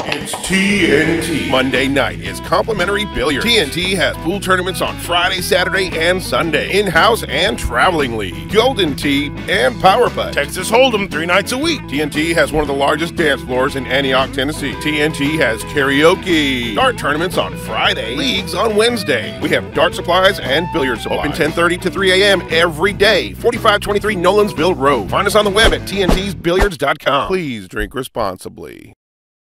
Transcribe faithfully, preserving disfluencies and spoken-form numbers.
It's T N T. Monday night is complimentary billiards. T N T has pool tournaments on Friday, Saturday, and Sunday. In-house and traveling league. Golden Tee and Power Putt. Texas Hold'em three nights a week. T N T has one of the largest dance floors in Antioch, Tennessee. T N T has karaoke. Dart tournaments on Friday. Leagues on Wednesday. We have dart supplies and billiard supplies. Open ten thirty to three a m every day. forty-five twenty-three Nolansville Road. Find us on the web at T N Ts billiards dot com. Please drink responsibly.